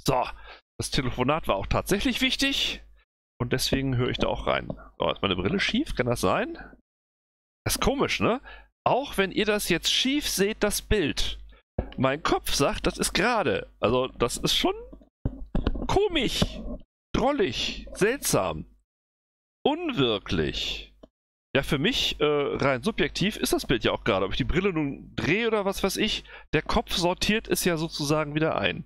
So, das Telefonat war auch tatsächlich wichtig und deswegen höre ich da auch rein. So, ist meine Brille schief? Kann das sein? Das ist komisch, ne? Auch wenn ihr das jetzt schief seht, das Bild. Mein Kopf sagt, das ist gerade. Also, das ist schon komisch, drollig, seltsam, unwirklich. Ja, für mich, rein subjektiv, ist das Bild ja auch gerade. Ob ich die Brille nun drehe oder was weiß ich, der Kopf sortiert es ja sozusagen wieder ein.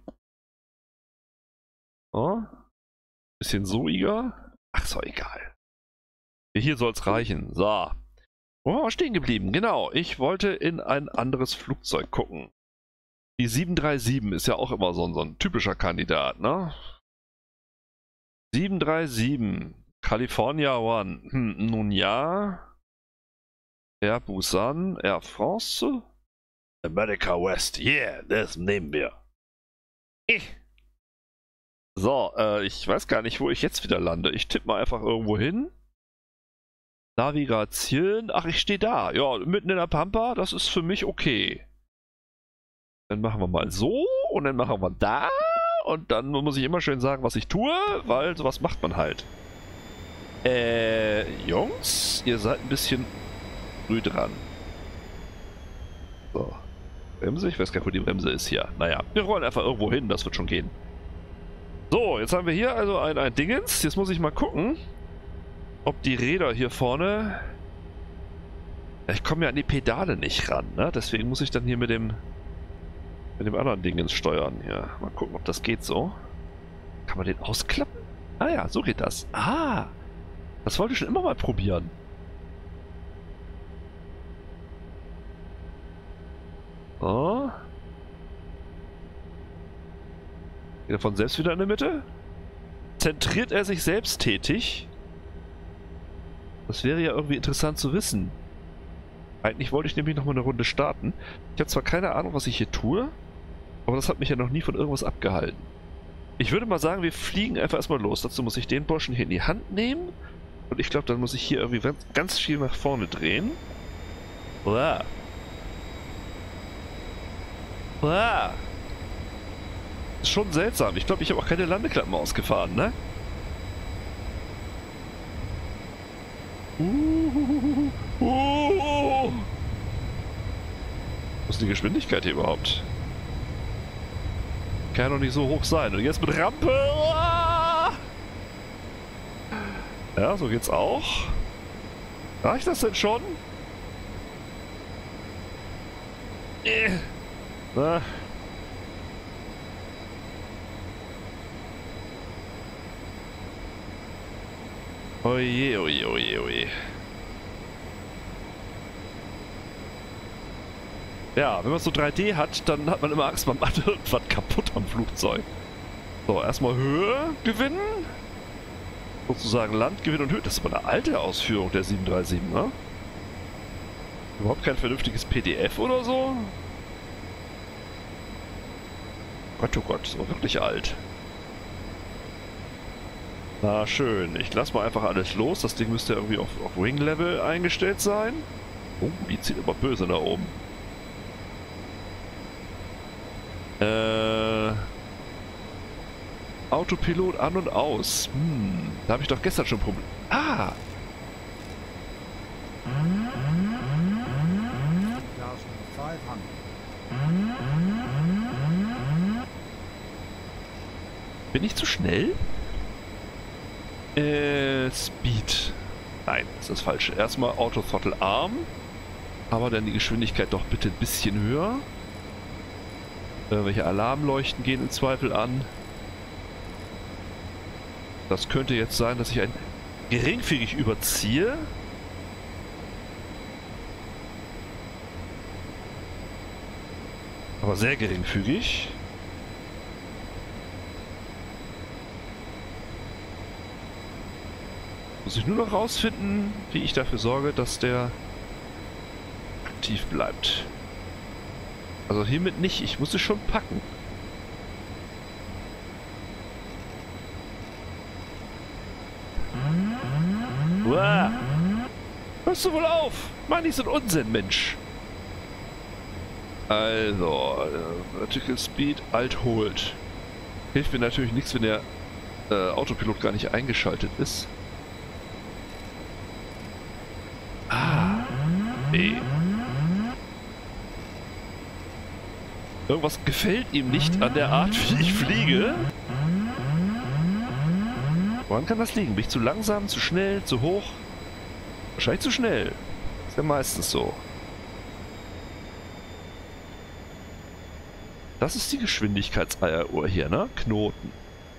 So. Bisschen soiger. Ach, ist doch egal. Hier soll es reichen. So. Wo waren wir stehen geblieben? Genau, ich wollte in ein anderes Flugzeug gucken. Die 737 ist ja auch immer so ein typischer Kandidat, ne? 737, California One. Nun ja. Air Busan, Air France. America West, yeah, das nehmen wir. So, ich weiß gar nicht, wo ich jetzt wieder lande. Ich tippe mal einfach irgendwo hin. Navigation. Ach, ich stehe da. Ja, mitten in der Pampa, das ist für mich okay. Dann machen wir mal so und dann machen wir da. Und dann muss ich immer schön sagen, was ich tue, weil sowas macht man halt. Jungs, ihr seid ein bisschen früh dran. So. Bremse? Ich weiß gar nicht, wo die Bremse ist hier. Naja, wir rollen einfach irgendwo hin, das wird schon gehen. So, jetzt haben wir hier also ein Dingens. Jetzt muss ich mal gucken, ob die Räder hier vorne... Ja, ich komme ja an die Pedale nicht ran, ne? Deswegen muss ich dann hier mit dem anderen Dingens steuern. Hier, mal gucken, ob das geht so. Kann man den ausklappen? Ah ja, so geht das. Ah, das wollte ich schon immer mal probieren. So. Geht er von selbst wieder in der Mitte? Zentriert er sich selbst tätig? Das wäre ja irgendwie interessant zu wissen. Eigentlich wollte ich nämlich noch mal eine Runde starten. Ich habe zwar keine Ahnung, was ich hier tue, aber das hat mich ja noch nie von irgendwas abgehalten. Ich würde mal sagen, wir fliegen einfach erstmal los. Dazu muss ich den Burschen hier in die Hand nehmen. Und ich glaube, dann muss ich hier irgendwie ganz viel nach vorne drehen. Uah. Uah. Ist schon seltsam. Ich glaube, ich habe auch keine Landeklappen ausgefahren, ne? Was ist die Geschwindigkeit hier überhaupt? Kann ja noch nicht so hoch sein. Und jetzt mit Rampe. Ja, so geht's auch. Reicht das denn schon? Na. Oje, oje, oje, oje. Ja, wenn man so 3D hat, dann hat man immer Angst, man macht irgendwas kaputt am Flugzeug. So, erstmal Höhe gewinnen. Sozusagen Land gewinnen und Höhe. Das ist aber eine alte Ausführung der 737, ne? Überhaupt kein vernünftiges PDF oder so? Gott, oh Gott, ist aber wirklich alt. Na schön, ich lasse mal einfach alles los. Das Ding müsste irgendwie auf Wing-Level eingestellt sein. Oh, die zieht aber böse da oben. Autopilot an und aus. Da habe ich doch gestern schon Probleme. Ah! Bin ich zu schnell? Speed. Nein, das ist das Falsche. Erstmal Auto-Throttle Arm. Aber dann die Geschwindigkeit doch bitte ein bisschen höher. Welche Alarmleuchten gehen im Zweifel an? Das könnte jetzt sein, dass ich ein geringfügig überziehe. Aber sehr geringfügig. Muss ich nur noch rausfinden, wie ich dafür sorge, dass der aktiv bleibt. Also hiermit nicht, ich muss es schon packen. Uah. Hörst du wohl auf? Mann, ich so ein Unsinn, Mensch. Also, Vertical Speed, Alt holt. Hilft mir natürlich nichts, wenn der Autopilot gar nicht eingeschaltet ist. Ah, nee. Irgendwas gefällt ihm nicht an der Art, wie ich fliege. Woran kann das liegen? Bin ich zu langsam, zu schnell, zu hoch? Wahrscheinlich zu schnell. Ist ja meistens so. Das ist die Geschwindigkeitseieruhr hier, ne? Knoten.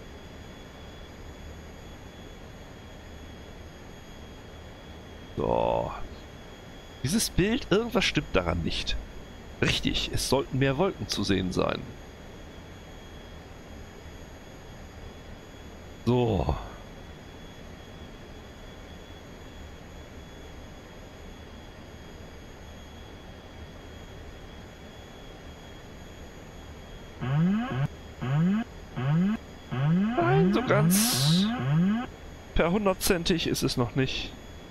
So. Dieses Bild, irgendwas stimmt daran nicht. Richtig, es sollten mehr Wolken zu sehen sein. So. Nein, so ganz per 100-zentig ist es noch nicht.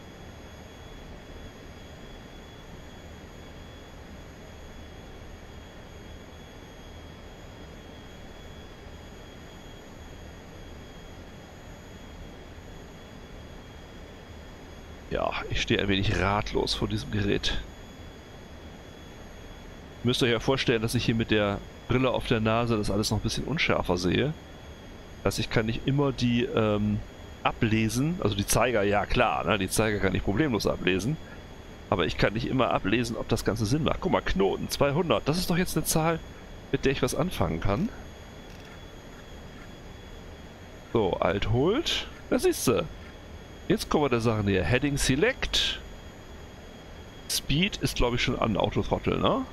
Ja, ich stehe ein wenig ratlos vor diesem Gerät. Müsst ihr euch ja vorstellen, dass ich hier mit der Brille auf der Nase das alles noch ein bisschen unschärfer sehe. Das heißt, ich kann nicht immer die ablesen, also die Zeiger, ja klar, ne, die Zeiger kann ich problemlos ablesen. Aber ich kann nicht immer ablesen, ob das Ganze Sinn macht. Guck mal, Knoten, 200, das ist doch jetzt eine Zahl, mit der ich was anfangen kann. So, Alt holt, da siehst du. Jetzt kommen wir der Sache näher. Heading Select. Speed ist, glaube ich, schon an Autothrottle, ne?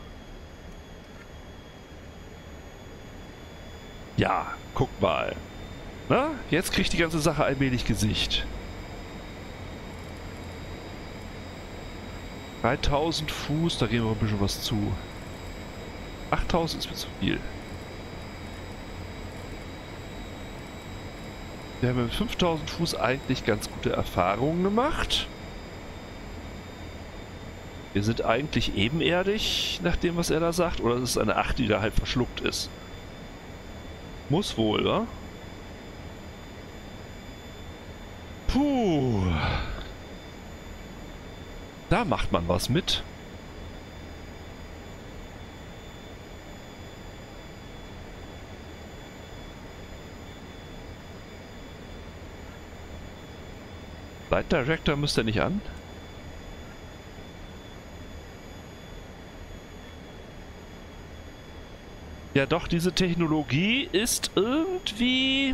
Ja, guck mal. Na, jetzt kriegt die ganze Sache allmählich Gesicht. 3000 Fuß, da gehen wir ein bisschen was zu. 8000 ist mir zu viel. Wir haben mit 5000 Fuß eigentlich ganz gute Erfahrungen gemacht. Wir sind eigentlich ebenerdig, nach dem, was er da sagt. Oder ist es eine 8, die da halt verschluckt ist? Muss wohl, wa? Puh. Da macht man was mit. Light Director müsste nicht an. Ja doch, diese Technologie ist irgendwie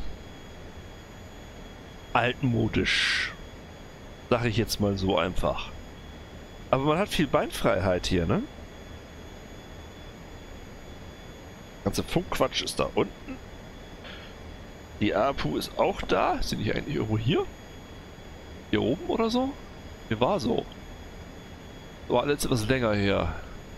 altmodisch. Sag ich jetzt mal so einfach. Aber man hat viel Beinfreiheit hier, ne? Ganze Funkquatsch ist da unten. Die APU ist auch da. Sind die eigentlich irgendwo hier? Hier oben oder so? Hier war so. War alles etwas länger her.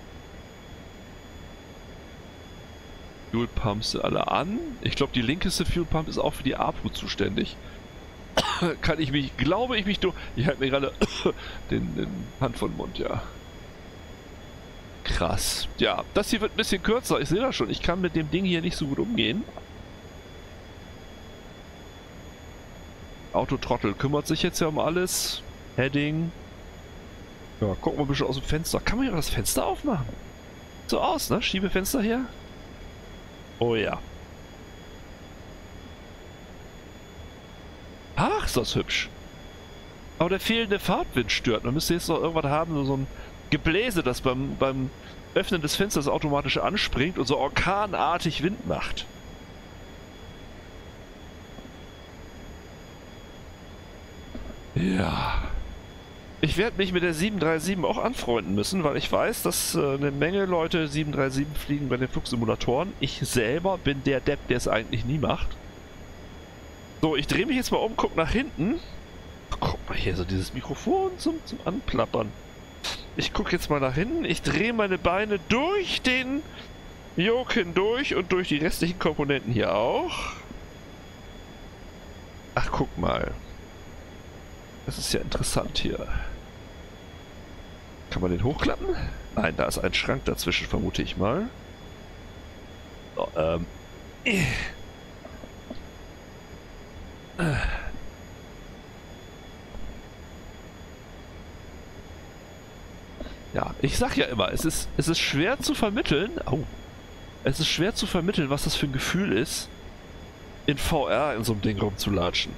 Fuel Pumps sind alle an. Ich glaube, die linkeste Fuel Pump ist auch für die APU zuständig. Kann ich mich, glaube ich mich durch... Ich halte mir gerade den Hand vor den Mund, ja. Krass. Ja, das hier wird ein bisschen kürzer. Ich sehe das schon. Ich kann mit dem Ding hier nicht so gut umgehen. Autotrottel kümmert sich jetzt ja um alles. Heading. Ja, gucken wir ein bisschen aus dem Fenster. Kann man hier das Fenster aufmachen? So aus, ne? Schiebefenster hier. Oh ja. Ach, ist das hübsch. Aber der fehlende Fahrtwind stört. Man müsste jetzt noch irgendwas haben, so ein Gebläse, das beim Öffnen des Fensters automatisch anspringt und so orkanartig Wind macht. Ja. Ich werde mich mit der 737 auch anfreunden müssen, weil ich weiß, dass eine Menge Leute 737 fliegen bei den Flugsimulatoren. Ich selber bin der Depp, der es eigentlich nie macht. So, ich drehe mich jetzt mal um, guck nach hinten. Guck mal hier, so dieses Mikrofon zum Anplappern. Ich gucke jetzt mal nach hinten, ich drehe meine Beine durch den Yoke hindurch und durch die restlichen Komponenten hier auch. Ach, guck mal. Das ist ja interessant hier. Kann man den hochklappen? Nein, da ist ein Schrank dazwischen, vermute ich mal. So, Ja, ich sag ja immer, es ist schwer zu vermitteln. Oh. Es ist schwer zu vermitteln, was das für ein Gefühl ist, in VR in so einem Ding rumzulatschen.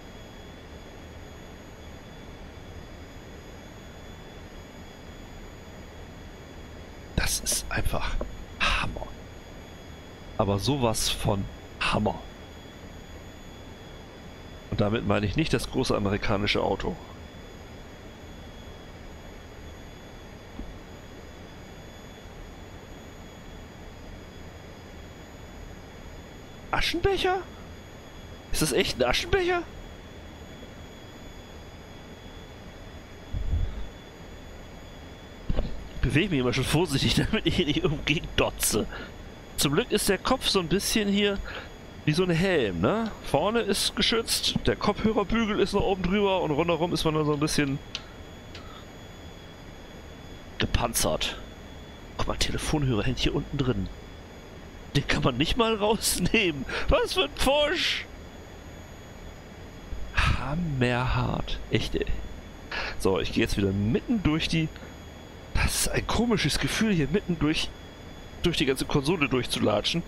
Das ist einfach Hammer. Aber sowas von Hammer. Und damit meine ich nicht das große amerikanische Auto. Aschenbecher? Ist das echt ein Aschenbecher? Ich bewege mich immer schon vorsichtig, damit ich hier nicht umgegen dotze. Zum Glück ist der Kopf so ein bisschen hier wie so ein Helm, ne? Vorne ist geschützt, der Kopfhörerbügel ist noch oben drüber und rundherum ist man dann so ein bisschen gepanzert. Guck mal, Telefonhörer hängt hier unten drin. Den kann man nicht mal rausnehmen. Was für ein Pfusch! Hammerhart. Echt, ey. So, ich gehe jetzt wieder mitten durch die... Das ist ein komisches Gefühl, hier mitten durch die ganze Konsole durchzulatschen.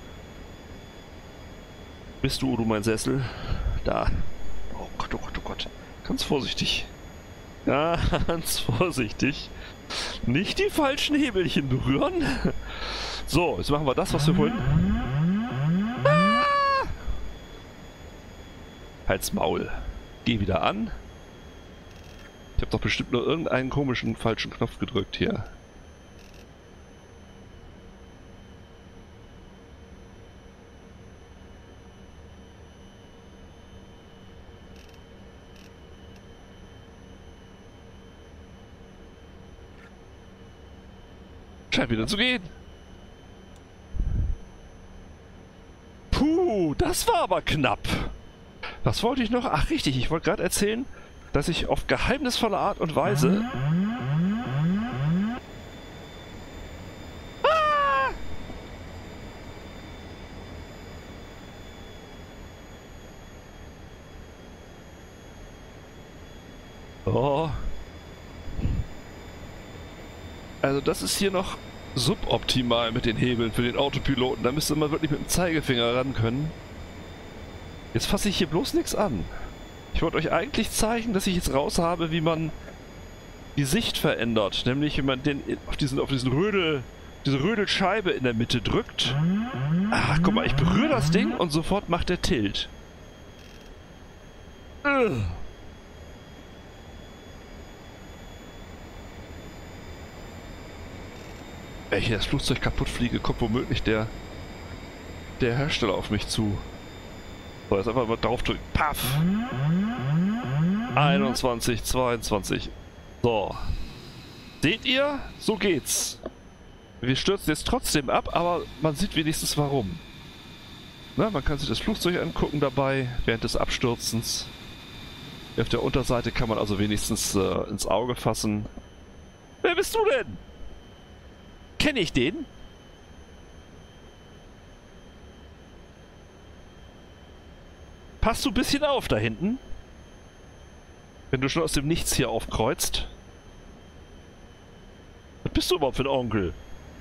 Bist du mein Sessel? Da. Oh Gott, oh Gott, oh Gott. Ganz vorsichtig. Ganz vorsichtig. Nicht die falschen Hebelchen berühren. So, jetzt machen wir das, was wir wollen. Ah! Halt's Maul. Geh wieder an. Ich habe doch bestimmt nur irgendeinen komischen falschen Knopf gedrückt hier. Scheint wieder zu gehen. Puh, das war aber knapp. Was wollte ich noch? Ach richtig, ich wollte gerade erzählen, dass ich auf geheimnisvolle Art und Weise... Ah! Oh. Also das ist hier noch suboptimal mit den Hebeln für den Autopiloten. Da müsste man wirklich mit dem Zeigefinger ran können. Jetzt fasse ich hier bloß nichts an. Ich wollte euch eigentlich zeigen, dass ich jetzt raus habe, wie man die Sicht verändert. Nämlich, wenn man den auf diese Rödelscheibe in der Mitte drückt. Ach, guck mal, ich berühre das Ding und sofort macht der Tilt. Wenn ich das Flugzeug kaputt fliege, kommt womöglich der Hersteller auf mich zu. So, jetzt einfach mal drauf drücken. Paff! 21, 22. So. Seht ihr? So geht's. Wir stürzen jetzt trotzdem ab, aber man sieht wenigstens warum. Na, man kann sich das Flugzeug angucken dabei, während des Abstürzens. Auf der Unterseite kann man also wenigstens ins Auge fassen. Wer bist du denn? Kenne ich den? Passt du ein bisschen auf da hinten? Wenn du schon aus dem Nichts hier aufkreuzt. Was bist du überhaupt für ein Onkel?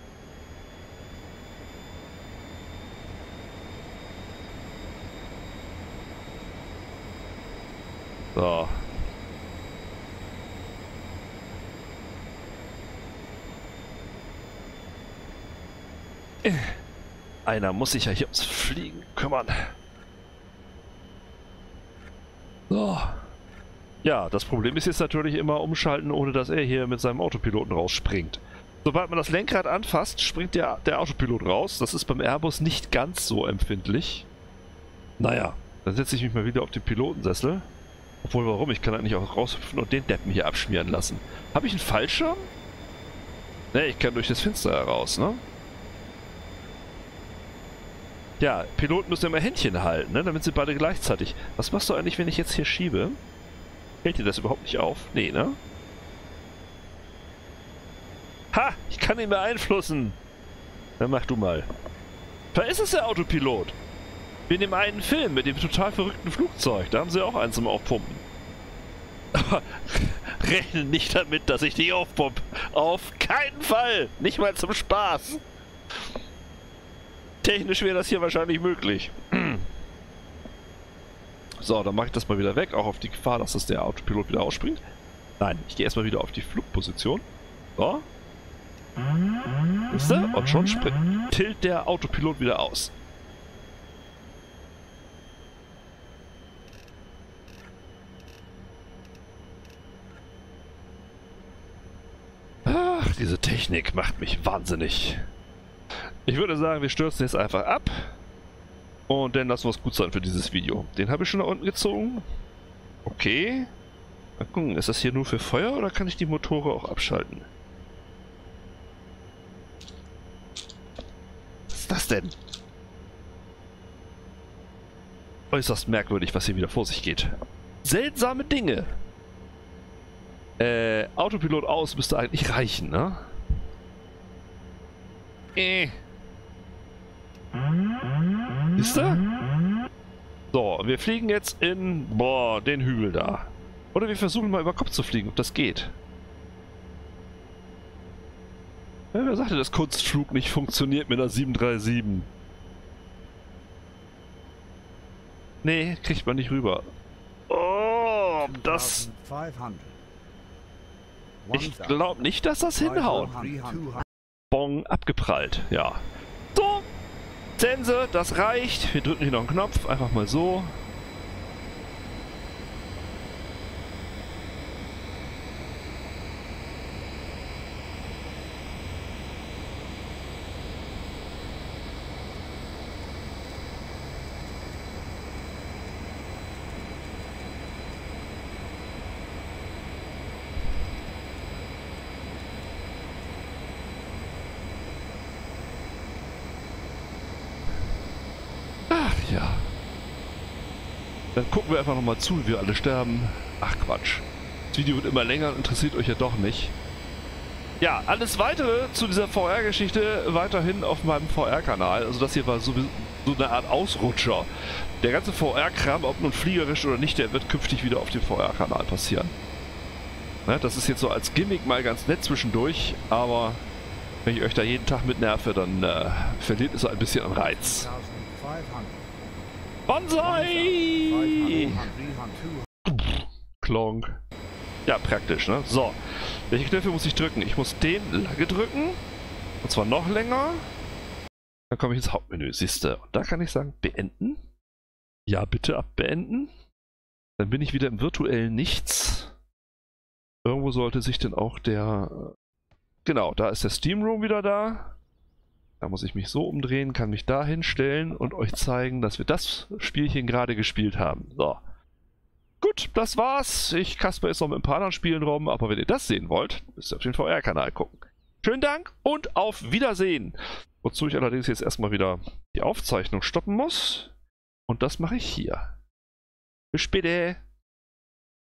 So. Einer muss sich ja hier ums Fliegen kümmern. So. Ja, das Problem ist jetzt natürlich immer umschalten, ohne dass er hier mit seinem Autopiloten rausspringt. Sobald man das Lenkrad anfasst, springt der Autopilot raus. Das ist beim Airbus nicht ganz so empfindlich. Naja, dann setze ich mich mal wieder auf den Pilotensessel. Obwohl, warum? Ich kann eigentlich auch raushüpfen und den Deppen hier abschmieren lassen. Habe ich einen Fallschirm? Ne, ich kann durch das Fenster heraus, ne? Ja, Piloten müssen immer Händchen halten, ne? Damit sie beide gleichzeitig... Was machst du eigentlich, wenn ich jetzt hier schiebe? Fällt dir das überhaupt nicht auf? Nee, ne? Ha! Ich kann ihn beeinflussen! Dann mach du mal. Da ist es, der Autopilot! Wie in dem einen Film mit dem total verrückten Flugzeug. Da haben sie auch eins zum Aufpumpen. Aber rechne nicht damit, dass ich dich aufpumpe. Auf keinen Fall. Nicht mal zum Spaß. Technisch wäre das hier wahrscheinlich möglich. So, dann mache ich das mal wieder weg. Auch auf die Gefahr, dass das der Autopilot wieder ausspringt. Nein, ich gehe erstmal wieder auf die Flugposition. So. Wisst ihr? Und schon tilt der Autopilot wieder aus. Ach, diese Technik macht mich wahnsinnig. Ich würde sagen, wir stürzen jetzt einfach ab. Und dann lassen wir es gut sein für dieses Video. Den habe ich schon nach unten gezogen. Okay. Mal gucken, ist das hier nur für Feuer oder kann ich die Motoren auch abschalten? Was ist das denn? Äußerst merkwürdig, was hier wieder vor sich geht. Seltsame Dinge. Autopilot aus müsste eigentlich reichen, ne? Siehst du? So, wir fliegen jetzt in, den Hügel da. Oder wir versuchen mal über Kopf zu fliegen, ob das geht. Ja, wer sagte, dass Kunstflug nicht funktioniert mit einer 737? Nee, kriegt man nicht rüber. Oh, das... Ich glaube nicht, dass das hinhaut. Bong, abgeprallt, ja. So, Sense, das reicht. Wir drücken hier noch einen Knopf, einfach mal so. Ja. Dann gucken wir einfach nochmal zu, wie wir alle sterben. Ach Quatsch. Das Video wird immer länger und interessiert euch ja doch nicht. Ja, alles weitere zu dieser VR-Geschichte weiterhin auf meinem VR-Kanal. Also das hier war so eine Art Ausrutscher. Der ganze VR-Kram, ob nun fliegerisch oder nicht, der wird künftig wieder auf dem VR-Kanal passieren. Ne, das ist jetzt so als Gimmick mal ganz nett zwischendurch, aber wenn ich euch da jeden Tag mit nerve, dann verliert es ein bisschen an Reiz. Bonsai! Klonk. Ja, praktisch, ne? So. Welche Knöpfe muss ich drücken? Ich muss den lange drücken. Und zwar noch länger. Dann komme ich ins Hauptmenü, siehste. Und da kann ich sagen, beenden. Ja, bitte abbeenden. Dann bin ich wieder im virtuellen Nichts. Irgendwo sollte sich denn auch der... Genau, da ist der Steam Room wieder da. Da muss ich mich so umdrehen, kann mich da hinstellen und euch zeigen, dass wir das Spielchen gerade gespielt haben. So. Gut, das war's. Ich kasper jetzt noch mit ein paar anderen Spielen rum, aber wenn ihr das sehen wollt, müsst ihr auf den VR-Kanal gucken. Schönen Dank und auf Wiedersehen. Wozu ich allerdings jetzt erstmal wieder die Aufzeichnung stoppen muss. Und das mache ich hier. Bis später.